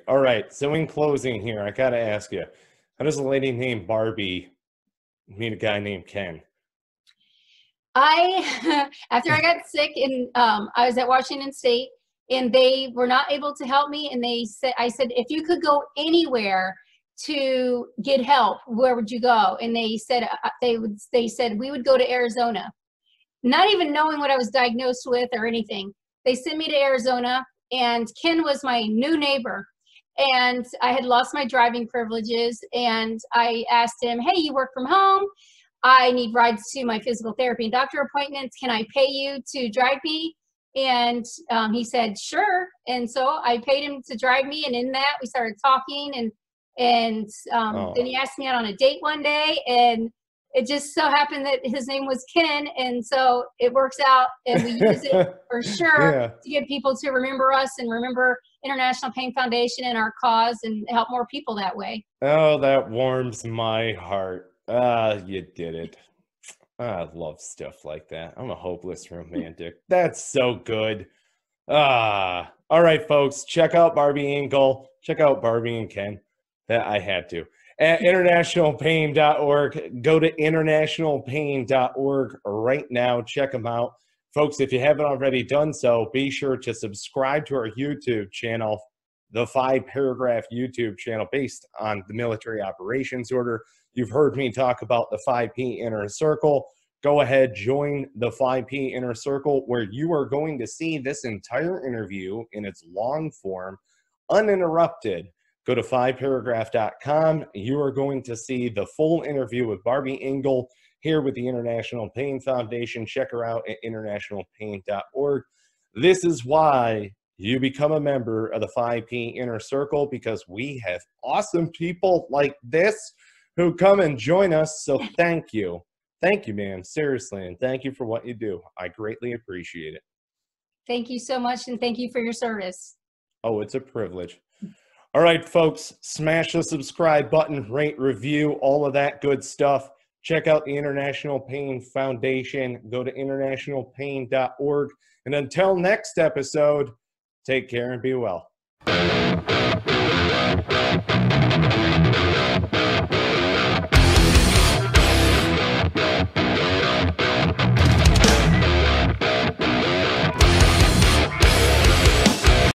All right. So in closing here, I got to ask you, how does a lady named Barbie meet a guy named Ken? After I got sick and I was at Washington State and they were not able to help me. And I said, if you could go anywhere to get help, where would you go? And they said, they said, we would go to Arizona, not even knowing what I was diagnosed with or anything. They sent me to Arizona, and Ken was my new neighbor. And I had lost my driving privileges, and I asked him, hey, you work from home? I need rides to my physical therapy and doctor appointments. Can I pay you to drive me? And he said, sure. And so I paid him to drive me. And in that, we started talking. And then he asked me out on a date one day. And it just so happened that his name was Ken. And so it works out. And we use it for sure to get people to remember us and remember International Pain Foundation and our cause and help more people that way. Oh, that warms my heart. You did it. I love stuff like that. I'm a hopeless romantic. That's so good. All right, folks, check out Barby Ingle. Check out Barbie and Ken. That I had to. At internationalpain.org. Go to internationalpain.org right now. Check them out. Folks, if you haven't already done so, be sure to subscribe to our YouTube channel, the 5-paragraph YouTube channel based on the military operations order. You've heard me talk about the 5P Inner Circle. Go ahead, join the 5P Inner Circle, where you are going to see this entire interview in its long form, uninterrupted. Go to 5paragraph.com. You are going to see the full interview with Barby Ingle here with the International Pain Foundation. Check her out at internationalpain.org. This is why you become a member of the 5P Inner Circle, because we have awesome people like this who come and join us. So thank you. Thank you, ma'am. Seriously. And thank you for what you do. I greatly appreciate it. Thank you so much. And thank you for your service. Oh, it's a privilege. All right, folks, smash the subscribe button, rate, review, all of that good stuff. Check out the International Pain Foundation. Go to internationalpain.org. And until next episode, take care and be well.